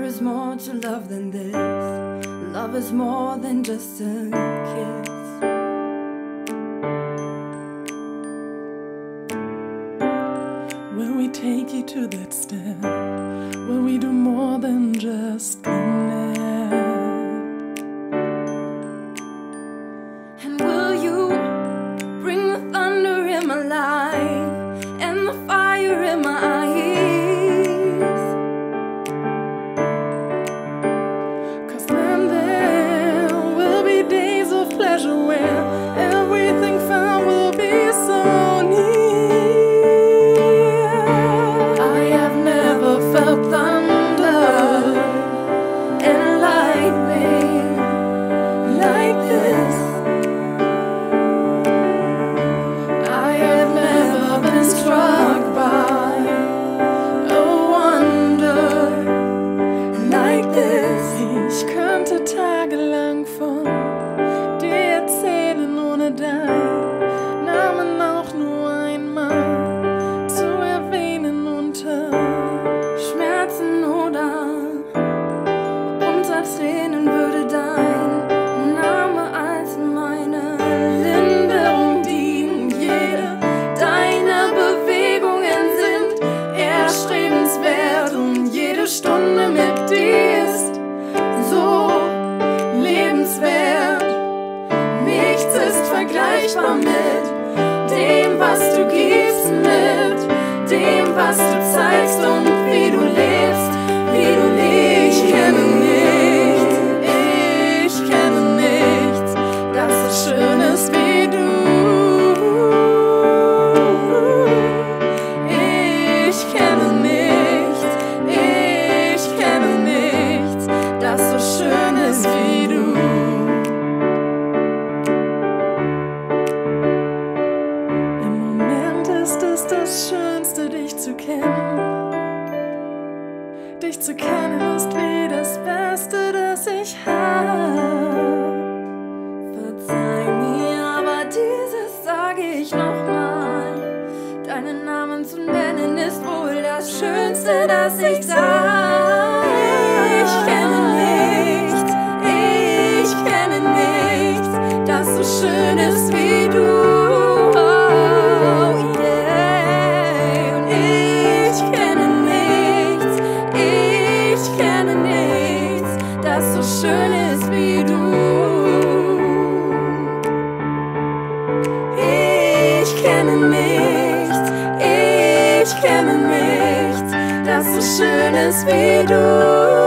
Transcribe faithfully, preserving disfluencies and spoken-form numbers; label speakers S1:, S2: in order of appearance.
S1: is more to love than this. Love is more than just a kiss.
S2: Will we take you to that step? Will we do more than just connect?
S1: And will you bring the thunder in my life and the fire in my eyes?
S2: 'Cause then there will be days of pleasure where everything found will be so near.
S1: I have never felt thunder and lightning like this. I have never been struck by a wonder like this.
S2: Ich könnte tagelang von dir erzählen, ohne deinen Namen auch nur einmal zu erwähnen. Unter
S1: Schmerzen oder unter Tränen würde dein Name als meine Linderung dienen. Jede deiner Bewegungen sind erstrebenswert und jede Stunde mit dir ist so lebenswert. Nichts ist vergleichbar mit dem, was du gibst, mit dem, was du zeigst und wie du lebst, wie du lebst. Ich kenne nichts, ich kenne nichts, das so schön ist wie du. Ich kenne nichts, ich kenne nichts, das so schön ist wie du.
S2: Im Moment ist es das Schönste, dich zu kennen. Dich zu kennen ist wie das Beste, das ich habe.
S1: Verzeih mir, aber dieses sage ich nochmal. Deinen Namen zu nennen ist wohl das Schönste, das ich sah. Ich kenne nichts, ich kenne nichts, das so schön ist wie du. Oh, yeah. Und ich kenne nichts, ich kenne nichts, das so schön ist wie du. Ich kenne nichts, ich kenne nichts, das so schön ist wie du.